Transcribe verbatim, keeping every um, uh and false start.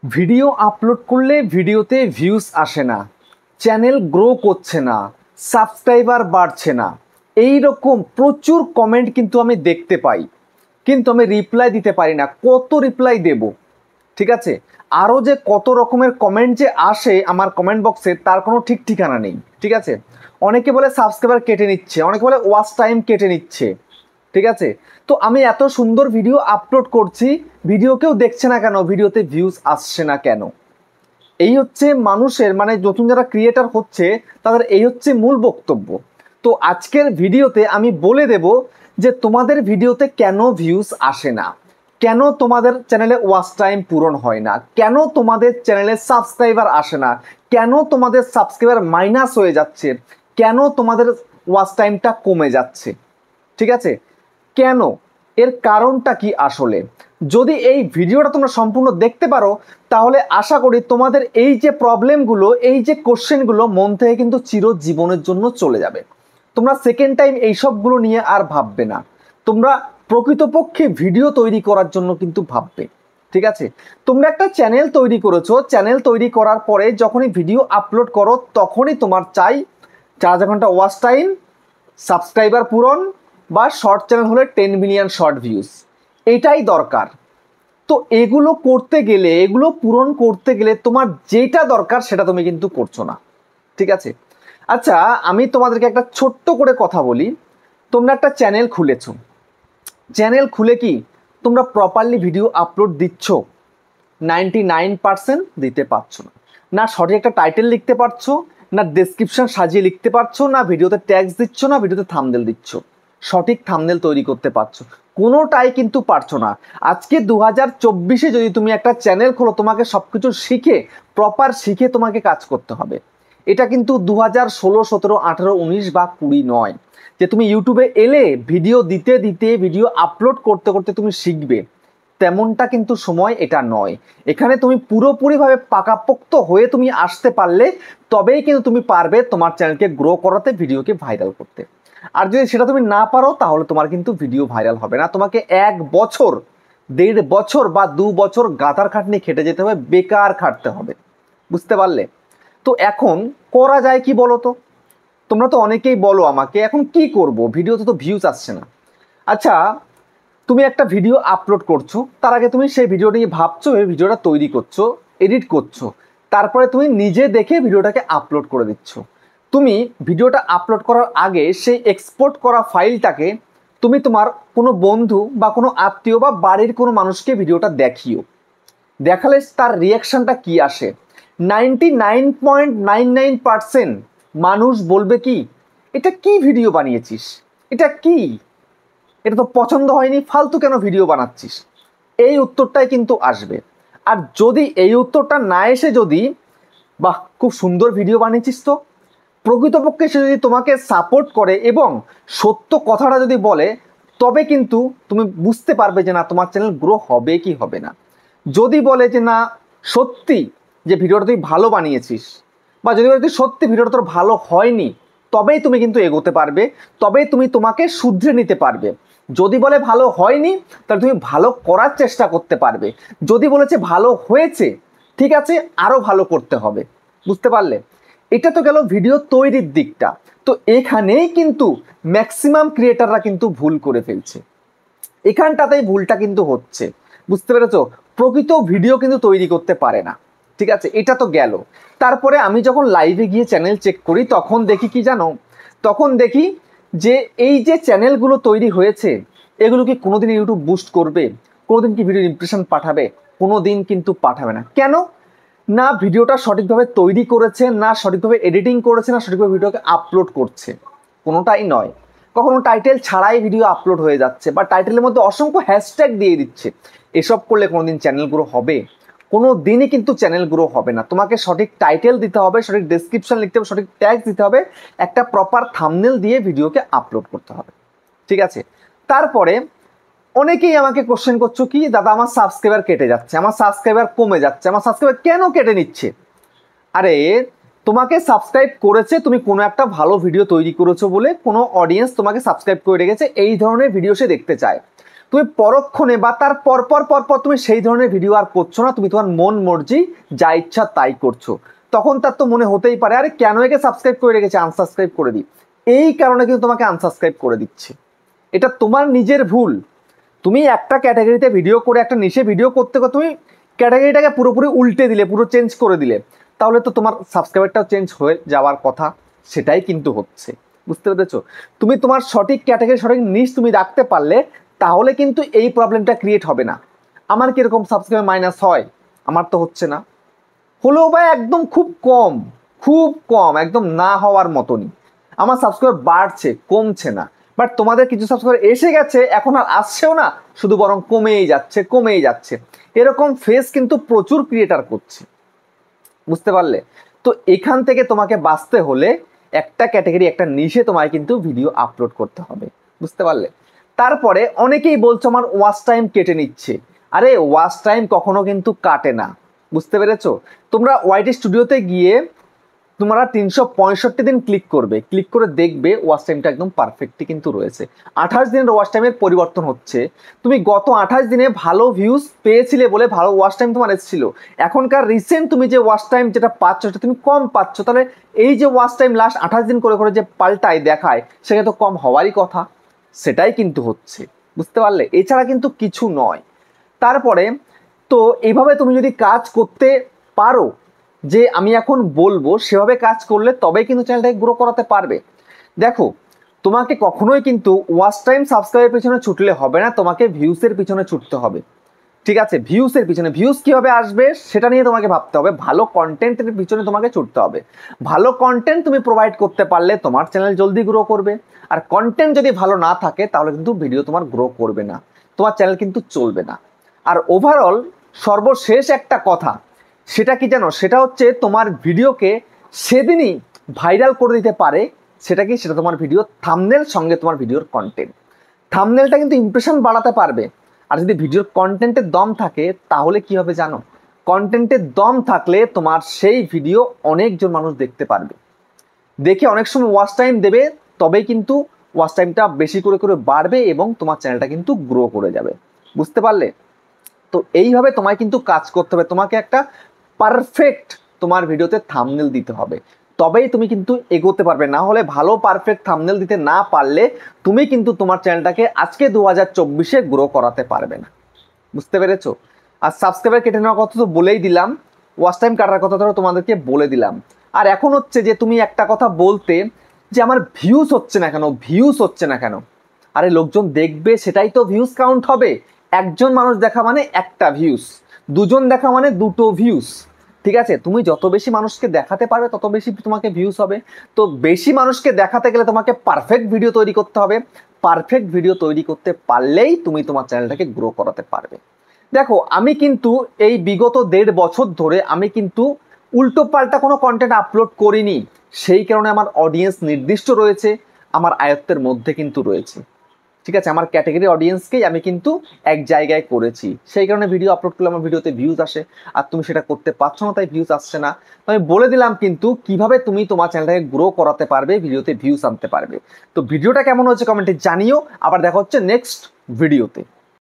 Video upload করলে ভিডিওতে views আসে না, চ্যানেল গ্রো করছে না, সাবস্ক্রাইবার বাড়ছে না, এই রকম প্রচুর কমেন্ট কিন্তু আমি দেখতে পাই, কিন্তু আমি রিপ্লাই দিতে পারি না। কত রিপ্লাই দেব? ঠিক আছে, আরও যে কত রকমের কমেন্ট যে আসে আমার কমেন্ট বক্সে তার কোনো ঠিক ঠিকানা নেই। ঠিক আছে, অনেকে বলে সাবস্ক্রাইবার কেটে নিচ্ছে, অনেকে বলে ওয়াচ টাইম কেটে নিচ্ছে। ঠিক আছে, তো আমি এত সুন্দর ভিডিও আপলোড করছি, ভিডিও কেউ দেখছে না কেন, ভিডিওতে ভিউজ আসছে না কেন? এই হচ্ছে মানুষের, মানে নতুন যারা ক্রিয়েটার হচ্ছে তাদের এই হচ্ছে মূল বক্তব্য। তো আজকের ভিডিওতে আমি বলে দেব যে তোমাদের ভিডিওতে কেন ভিউজ আসে না, কেন তোমাদের চ্যানেলে ওয়াচ টাইম পূরণ হয় না, কেন তোমাদের চ্যানেলে সাবস্ক্রাইবার আসে না, কেন তোমাদের সাবস্ক্রাইবার মাইনাস হয়ে যাচ্ছে, কেন তোমাদের ওয়াচ টাইমটা কমে যাচ্ছে। ঠিক আছে, কেন, এর কারণটা কি আসলে? যদি এই ভিডিওটা তোমরা সম্পূর্ণ দেখতে পারো তাহলে আশা করি তোমাদের এই যে প্রবলেমগুলো, এই যে কোশ্চেনগুলো মন থেকে কিন্তু চিরজীবনের জন্য চলে যাবে। তোমরা সেকেন্ড টাইম এইসবগুলো নিয়ে আর ভাববে না, তোমরা প্রকৃতপক্ষে ভিডিও তৈরি করার জন্য কিন্তু ভাববে। ঠিক আছে, তোমরা একটা চ্যানেল তৈরি করেছো, চ্যানেল তৈরি করার পরে যখনই ভিডিও আপলোড করো তখনই তোমার চাই চার হাজার ঘন্টা ওয়াচ টাইম, সাবস্ক্রাইবার পূরণ, বা শর্ট চ্যানেল হলে টেন মিলিয়ন শর্ট ভিউজ, এটাই দরকার। তো এগুলো করতে গেলে, এগুলো পূরণ করতে গেলে তোমার যেটা দরকার সেটা তুমি কিন্তু করছো না। ঠিক আছে, আচ্ছা আমি তোমাদেরকে একটা ছোট্ট করে কথা বলি। তোমরা একটা চ্যানেল খুলেছো, চ্যানেল খুলে কি তোমরা প্রপারলি ভিডিও আপলোড দিচ্ছ? নাইনটি নাইন পার্সেন্ট দিতে পারছো না। না সঠিক একটা টাইটেল লিখতে পারছো, না ডেসক্রিপশন সাজিয়ে লিখতে পারছো, না ভিডিওতে ট্যাগস দিচ্ছ, না ভিডিওতে থাম্বনেল দিচ্ছ, সঠিক থাম্বনেল তৈরি করতে পারছো, কোনোটাই কিন্তু পারছো না। আজকে দু হাজার চব্বিশে যদি তুমি একটা চ্যানেল খোলো, তোমাকে সব কিছু শিখে, প্রপার শিখে তোমাকে কাজ করতে হবে। এটা কিন্তু দু হাজার ষোলো সতেরো আঠেরো উনিশ বা কুড়ি নয় যে তুমি ইউটিউবে এলে ভিডিও দিতে দিতে, ভিডিও আপলোড করতে করতে তুমি শিখবে, তেমনটা কিন্তু সময় এটা নয়। এখানে তুমি পুরোপুরিভাবে পাকাপোক্ত হয়ে তুমি আসতে পারলে তবেই কিন্তু তুমি পারবে তোমার চ্যানেলকে গ্রো করাতে, ভিডিওকে ভাইরাল করতে। আর যদি সেটা তুমি না পারো তাহলে তোমার কিন্তু ভিডিও ভাইরাল হবে না। তোমাকে এক বছর, দেড় বছর বা দু বছর গাদার খাটনি খেটে যেতে হবে, বেকার খাটতে হবে। বুঝতে পারলে? তো এখন করা যায় কি বলো তো? তোমরা তো অনেকেই বলো আমাকে এখন কি করব, ভিডিওতে তো ভিউজ আসছে না। আচ্ছা, তুমি একটা ভিডিও আপলোড করছো, তার আগে তুমি সেই ভিডিও নিয়ে ভাবছো, এই ভিডিওটা তৈরি করছো, এডিট করছো, তারপরে তুমি নিজে দেখে ভিডিওটাকে আপলোড করে দিচ্ছ। তুমি ভিডিওটা আপলোড করার আগে সেই এক্সপোর্ট করা ফাইলটাকে তুমি তোমার কোনো বন্ধু বা কোনো আত্মীয় বা বাড়ির কোনো মানুষকে ভিডিওটা দেখিও, দেখালে তার রিয়াকশানটা কি আসে? Ninety nine point nine nine percent মানুষ বলবে কি, এটা কি ভিডিও বানিয়েছিস, এটা কি, এটা তো পছন্দ হয়নি, ফালতু কেন ভিডিও বানাচ্ছিস, এই উত্তরটাই কিন্তু আসবে। আর যদি এই উত্তরটা না এসে যদি বাহ খুব সুন্দর ভিডিও বানিয়েছিস, তো প্রকৃতপক্ষে সে যদি তোমাকে সাপোর্ট করে এবং সত্য কথাটা যদি বলে, তবে কিন্তু তুমি বুঝতে পারবে যে না তোমার চ্যানেল গ্রো হবে কি হবে না। যদি বলে যে না সত্যি যে ভিডিওটা তুই ভালো বানিয়েছিস, বা যদি বলে তুই সত্যি ভিডিওটা তোর ভালো হয়নি, তবেই তুমি কিন্তু এগোতে পারবে, তবেই তুমি তোমাকে শুধরে নিতে পারবে। যদি বলে ভালো হয়নি তাহলে তুমি ভালো করার চেষ্টা করতে পারবে। যদি বলেছে ভালো হয়েছে, ঠিক আছে আরও ভালো করতে হবে। বুঝতে পারলে? এটা তো গেল ভিডিও তৈরির দিকটা। তো এখানেই কিন্তু ম্যাক্সিমাম ক্রিয়েটাররা কিন্তু ভুল করে ফেলছে, এখানটাতেই ভুলটা কিন্তু হচ্ছে। বুঝতে পেরেছো? প্রকৃত ভিডিও কিন্তু তৈরি করতে পারে না। ঠিক আছে, এটা তো গেল। তারপরে আমি যখন লাইভে গিয়ে চ্যানেল চেক করি তখন দেখি কি জানো, তখন দেখি যে এই যে চ্যানেলগুলো তৈরি হয়েছে এগুলো কি কোনোদিন ইউটিউব বুস্ট করবে, কোনোদিন কি ভিডিও ইমপ্রেশন পাঠাবে? কোনো দিন কিন্তু পাঠাবে না। কেন না? ভিডিওটা সঠিকভাবে তৈরি করেছে না, সঠিকভাবে এডিটিং করেছে না, সঠিকভাবে ভিডিওকে আপলোড করছে, কোনোটাই নয়। কখনো টাইটেল ছাড়াই ভিডিও আপলোড হয়ে যাচ্ছে, বা টাইটেলের মধ্যে অসংখ্য হ্যাশট্যাগ দিয়ে দিচ্ছে। এসব করলে কোনোদিন চ্যানেল গ্রো হবে? কোনো দিনই কিন্তু চ্যানেল গ্রো হবে না। তোমাকে সঠিক টাইটেল দিতে হবে, সঠিক ডেসক্রিপশন লিখতে হবে, সঠিক ট্যাগস দিতে হবে, একটা প্রপার থাম্বনেল দিয়ে ভিডিওকে আপলোড করতে হবে। ঠিক আছে, তারপরে অনেকেই আমাকে কোশ্চেন করছো কি দাদা আমার সাবস্ক্রাইবার কেটে যাচ্ছে, আমার সাবস্ক্রাইবার কমে যাচ্ছে, আমার সাবস্ক্রাইবার কেন কেটে নিচ্ছে? আরে তোমাকে সাবস্ক্রাইব করেছে, তুমি কোনো একটা ভালো ভিডিও তৈরি করেছো বলে কোনো অডিয়েন্স তোমাকে সাবস্ক্রাইব করে রেখেছে, এই ধরনের ভিডিও সে দেখতে চায়। তুমি পরক্ষণে বা তার পরপর পরপর তুমি সেই ধরনের ভিডিও আর করছো না, তুমি তোমার মন মর্জি যা ইচ্ছা তাই করছো, তখন তার তো মনে হতেই পারে আরে কেন একে সাবস্ক্রাইব করে রেখেছে, আনসাবস্ক্রাইব করে দিই। এই কারণে কিন্তু তোমাকে আনসাবস্ক্রাইব করে দিচ্ছে। এটা তোমার নিজের ভুল। তুমি একটা ক্যাটাগরিতে ভিডিও করে, একটা নিশে ভিডিও করতে করতে তুমি ক্যাটাগরিটাকে পুরোপুরি উল্টে দিলে, পুরো চেঞ্জ করে দিলে, তাহলে তো তোমার সাবস্ক্রাইবারটাও চেঞ্জ হয়ে যাওয়ার কথা, সেটাই কিন্তু হচ্ছে। বুঝতে পেরেছো? তুমি তোমার সঠিক ক্যাটাগরি, সঠিক নিশ তুমি রাখতে পারলে তাহলে কিন্তু এই প্রবলেমটা ক্রিয়েট হবে না। আমার কিরকম সাবস্ক্রাইবার মাইনাস হয়? আমার তো হচ্ছে না, হলেও বা একদম খুব কম, খুব কম, একদম না হওয়ার মতনই। আমার সাবস্ক্রাইবার বাড়ছে, কমছে না। বাট তোমাদের কিছু সাবস্ক্রাইবার এসে গেছে, এখন আর আসছেও না, শুধু বরং কমেই যাচ্ছে, কমেই যাচ্ছে। এরকম ফেস কিন্তু প্রচুর ক্রিয়েটার করছে। বুঝতে পারলে? তো এখান থেকে তোমাকে বাঁচতে হলে একটা ক্যাটাগরি, একটা নিশে তোমায় কিন্তু ভিডিও আপলোড করতে হবে। বুঝতে পারলে? তারপরে অনেকেই বলছো আমার ওয়াচ টাইম কেটে নিচ্ছে। আরে ওয়াচ টাইম কখনো কিন্তু কাটে না। বুঝতে পেরেছো? তোমরা ওয়াইটি স্টুডিওতে গিয়ে তোমরা তিনশো পঁয়ষট্টি দিন ক্লিক করবে, ক্লিক করে দেখবে ওয়াচ টাইমটা একদম পারফেক্টই কিন্তু রয়েছে। আঠাশ দিনের ওয়াচ টাইমের পরিবর্তন হচ্ছে। তুমি গত আঠাশ দিনে ভালো ভিউজ পেয়েছিলে বলে ভালো ওয়াচ টাইম তোমার এসেছিল, এখনকার রিসেন্ট তুমি যে ওয়াচ টাইম যেটা পাচ্ছ সেটা তুমি কম পাচ্ছ। তাহলে এই যে ওয়াচ টাইম লাস্ট আঠাশ দিন করে করে যে পাল্টায় দেখায়, সেটা তো কম হওয়ারই কথা, সেটাই কিন্তু হচ্ছে। বুঝতে পারলে? এছাড়া কিন্তু কিছু নয়। তারপরে তো এইভাবে তুমি যদি কাজ করতে পারো, যে আমি এখন বলবো সেভাবে কাজ করলে তবেই কিন্তু চ্যানেলটাকে গ্রো করাতে পারবে। দেখো, তোমাকে কখনোই কিন্তু ওয়াচ টাইম সাবস্ক্রাইবের পিছনে ছুটলে হবে না, তোমাকে ভিউসের পিছনে ছুটতে হবে। ঠিক আছে? ভিউসের পিছনে, ভিউস কীভাবে আসবে সেটা নিয়ে তোমাকে ভাবতে হবে। ভালো কন্টেন্টের পিছনে তোমাকে ছুটতে হবে। ভালো কন্টেন্ট তুমি প্রোভাইড করতে পারলে তোমার চ্যানেল জলদি গ্রো করবে। আর কন্টেন্ট যদি ভালো না থাকে তাহলে কিন্তু ভিডিও তোমার গ্রো করবে না, তোমার চ্যানেল কিন্তু চলবে না। আর ওভারঅল সর্বশেষ একটা কথা, সেটা কি জানো? সেটা হচ্ছে তোমার ভিডিওকে সেদিনই ভাইরাল করে দিতে পারে। সেটা কি? সেটা তোমার ভিডিও থাম্বনেল সঙ্গে তোমার ভিডিওর কন্টেন্ট। থাম্বনেলটা কিন্তু ইমপ্রেশন বাড়াতে পারবে। আর যদি ভিডিওর কন্টেন্টের দম থাকে তাহলে কি হবে জানো? কন্টেন্টের দম থাকলে তোমার সেই ভিডিও অনেকজন মানুষ দেখতে পারবে, দেখে অনেক সময় ওয়াচ টাইম দেবে, তবেই কিন্তু ওয়াচ টাইমটা বেশি করে করে বাড়বে এবং তোমার চ্যানেলটা কিন্তু গ্রো করে যাবে। বুঝতে পারলে? তো এইভাবে তোমায় কিন্তু কাজ করতে হবে। তোমাকে একটা পারফেক্ট তোমার ভিডিওতে থাম্বনেল দিতে হবে, তবেই তুমি কিন্তু এগোতে পারবে। না হলে ভালো পারফেক্ট থাম্বনেল দিতে না পারলে তুমি কিন্তু তোমার চ্যানেলটাকে আজকে দু হাজার চব্বিশে গ্রো করাতে পারবে না। বুঝতে পেরেছো? আর সাবস্ক্রাইবার কেটে নেওয়ার কথা তো বলেই দিলাম, ওয়াচ টাইম কাটার কথা ধরো তোমাদেরকে বলে দিলাম। আর এখন হচ্ছে যে তুমি একটা কথা বলতে যে আমার ভিউজ হচ্ছে না কেন, ভিউজ হচ্ছে না কেন? আরে লোকজন দেখবে, সেটাই তো ভিউজ কাউন্ট হবে। একজন মানুষ দেখা মানে একটা ভিউজ, দুজন দেখা মানে দুটো ভিউজ। ঠিক আছে? তুমি যত বেশি মানুষকে দেখাতে পারবে তত বেশি তোমাকে ভিউজ হবে। তো বেশি মানুষকে দেখাতে গেলে তোমাকে পারফেক্ট ভিডিও তৈরি করতে হবে। পারফেক্ট ভিডিও তৈরি করতে পারলেই তুমি তোমার চ্যানেলটাকে গ্রো করাতে পারবে। দেখো, আমি কিন্তু এই বিগত দেড় বছর ধরে আমি কিন্তু উল্টো পাল্টা কোনো কন্টেন্ট আপলোড করিনি। সেই কারণে আমার অডিয়েন্স নির্দিষ্ট রয়েছে, আমার আয়ত্তের মধ্যে কিন্তু রয়েছে। ঠিক আছে? আমার ক্যাটাগরি অডিয়েন্সকেই আমি কিন্তু এক জায়গায় করেছি, সেই কারণে ভিডিও আপলোড করলে আমার ভিডিওতে ভিউজ আসে। আর তুমি সেটা করতে পারছো না, তাই ভিউজ আসছে না। তো আমি বলে দিলাম কিন্তু কিভাবে তুমি তোমার চ্যানেলটাকে গ্রো করাতে পারবে, ভিডিওতে ভিউজ আনতে পারবে। তো ভিডিওটা কেমন হচ্ছে কমেন্টে জানিও। আবার দেখা হচ্ছে নেক্সট ভিডিওতে।